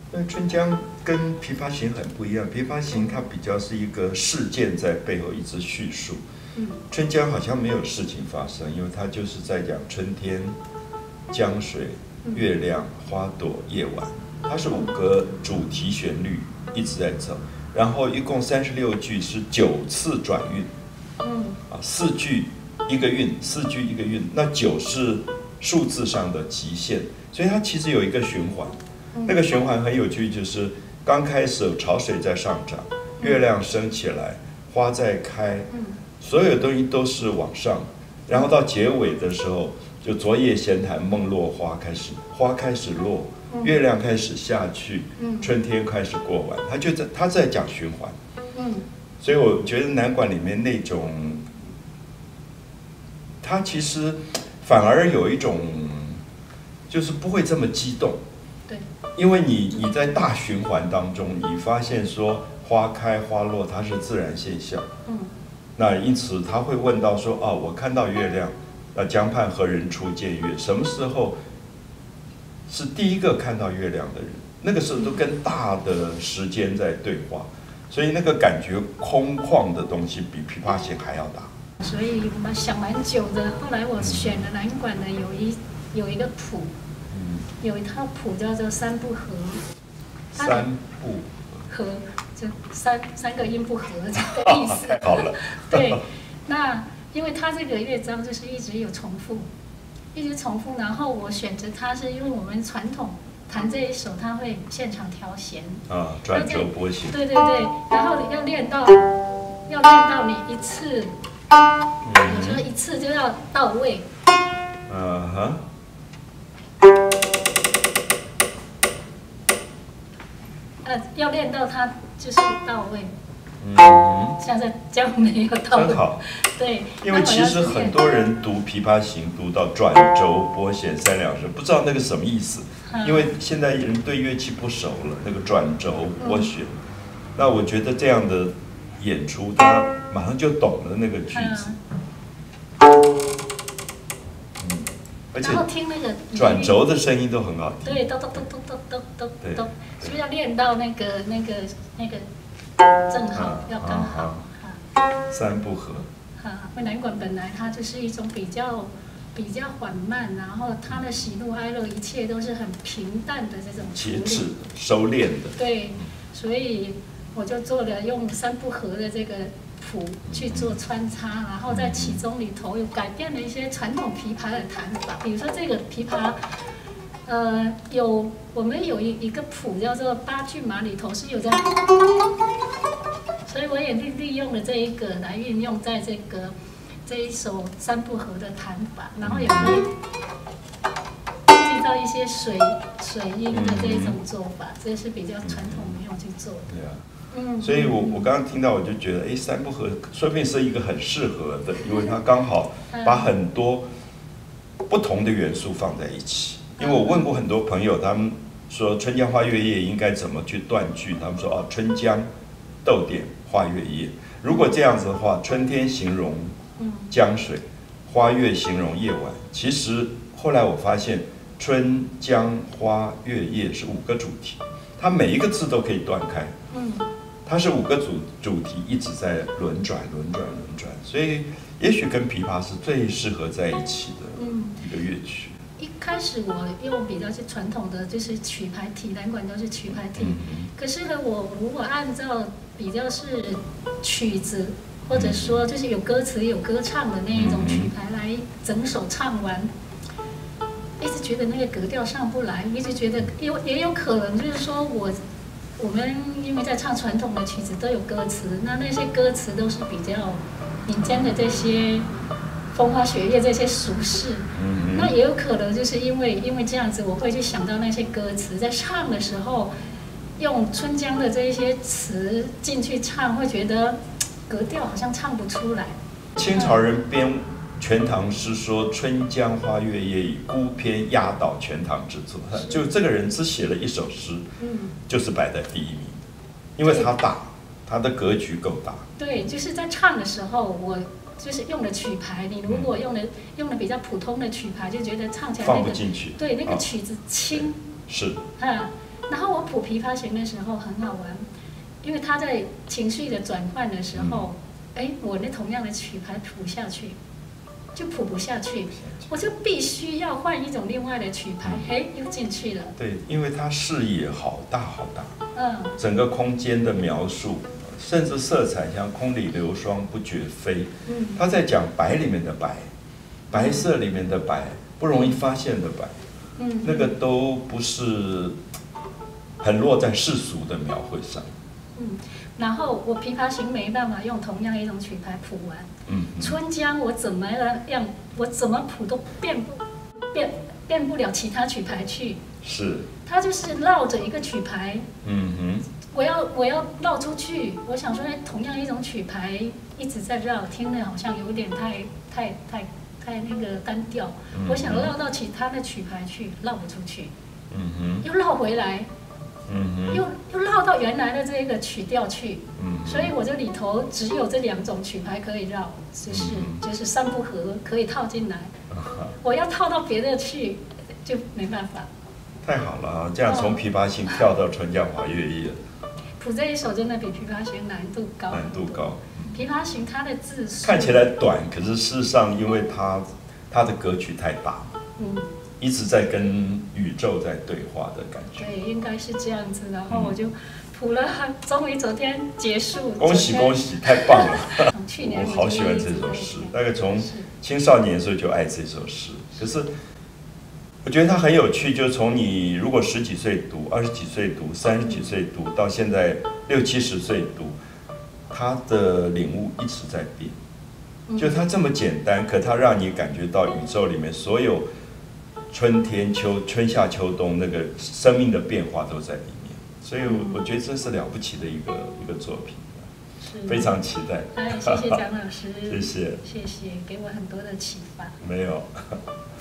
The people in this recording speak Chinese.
那春江跟琵琶行很不一样，琵琶行它比较是一个事件在背后一直叙述，春江好像没有事情发生，因为它就是在讲春天、江水、月亮、花朵、夜晚，它是5个主题旋律一直在走，然后一共36句是9次转韵，4句一个韵，4句一个韵，那9是数字上的极限，所以它其实有一个循环。那个循环很有趣，就是刚开始潮水在上涨，月亮升起来，花在开，所有东西都是往上，然后到结尾的时候，就昨夜闲谈梦落花开始，花开始落，月亮开始下去，春天开始过完，他在讲循环，所以我觉得南管里面那种，它其实反而有一种，就是不会这么激动。 对， 因为你在大循环当中，你发现说花开花落它是自然现象，那因此他会问到说，我看到月亮，江畔何人初见月？什么时候是第一个看到月亮的人？那个时候都跟大的时间在对话，所以那个感觉空旷的东西比琵琶行还要大。 所以我想蛮久的，后来我选了南管的有一个谱。有一套谱叫做三不和， 三不和就三个音不合这个意思。 太好了。 对，那因为它这个乐章就是一直有重复，然后我选择它是因为我们传统弹这一首，它会现场调弦转轴拨弦。 对，然后要练到你一次，有时候一次就要到位。要练到它就是到位，像是这样没有到位。 很好， 对， 因为其实很多人读琵琶行读到转轴拨弦3两声，不知道那个什么意思，因为现在人对乐器不熟了，那个转轴拨弦，那我觉得这样的演出，他马上就懂了那个句子。而且听那个转轴的声音都很好听， 对，咚，所以要练到那个正好要刚好。 三不和。 因为南管本来它就是一种比较缓慢，然后它的喜怒哀乐一切都是很平淡的这种节制、收敛的。 对，所以我就做了用三不和的这个谱去做穿插，然后在其中里头有改变了一些传统琵琶的弹法，比如说这个琵琶，我们有一个谱叫做八骏马里头是有这样，所以我也利用了这一个来运用在这一首三不和的弹法，然后也可以制造一些水音的这一种做法，这是比较传统没有去做的。 所以我刚刚听到，我就觉得，三不和说不定是一个很适合的，因为它刚好把很多不同的元素放在一起。因为我问过很多朋友，他们说春江花月夜应该怎么去断句，他们说春江逗点花月夜。如果这样子的话，春天形容江水，花月形容夜晚。其实后来我发现，春江花月夜是5个主题，它每一个字都可以断开。它是5个主题一直在轮转，所以也许跟琵琶是最适合在一起的一个乐曲。 一开始我用比较是传统的，就是曲牌体，南管都是曲牌体。可是呢，我如果按照比较是曲子，或者说就是有歌词有歌唱的那一种曲牌来整首唱完，一直觉得那个格调上不来，一直觉得也有可能就是说我们因为在唱传统的曲子都有歌词，那些歌词都是比较民间的这些风花雪月这些俗事，那也有可能就是因为这样子，我会去想到那些歌词，在唱的时候用春江的这一些词进去唱，会觉得格调好像唱不出来。 清朝人编全唐诗说春江花月夜以孤篇压倒全唐之作，就这个人只写了一首诗，就是摆在第1名，因为他大，他的格局够大。对， 就是在唱的时候，我就是用的曲牌，你如果用的比较普通的曲牌，就觉得唱起来放不进去。 对，那个曲子轻。 是。 然后我谱琵琶行的时候很好玩，因为他在情绪的转换的时候，我那同样的曲牌谱下去，就谱不下去，我就必须要换一种另外的曲牌，又进去了。 对，因为它视野好大好大，整个空间的描述，甚至色彩像空里流霜不觉飞，他在讲白里面的白，白色里面的白，不容易发现的白，那个都不是很落在世俗的描绘上。 然后我琵琶行没办法用同样一种曲牌谱完，春江我怎么样，我怎么谱都变不了其他曲牌去。是，它就是绕着一个曲牌，我要绕出去。我想说，同样一种曲牌一直在绕，听得好像有点太那个单调。我想绕到其他的曲牌去，绕不出去，又绕回来。又绕到原来的这个曲调去，所以我这里头只有这2种曲牌可以绕，就是三不和可以套进来，我要套到别的去就没办法。 太好了啊！这样从琵琶行跳到春江花月夜， 谱这一首真的比琵琶行难度高。难度高。琵琶行它的字数看起来短，可是事实上因为它的歌曲太大，一直在跟宇宙在对话的感觉。 对，应该是这样子。然后我就谱了，终于昨天结束。 恭喜恭喜，太棒了！ 去年我好喜欢这首诗，大概从青少年的时候就爱这首诗。可是我觉得它很有趣，就是从你如果10几岁读、20几岁读、30几岁读，到现在60、70岁读，它的领悟一直在变。就它这么简单，可它让你感觉到宇宙里面所有春天、春夏秋冬那个生命的变化都在里面，所以我觉得这是了不起的一个作品，非常期待。 谢谢蒋老师， 谢谢， 给我很多的启发。 没有。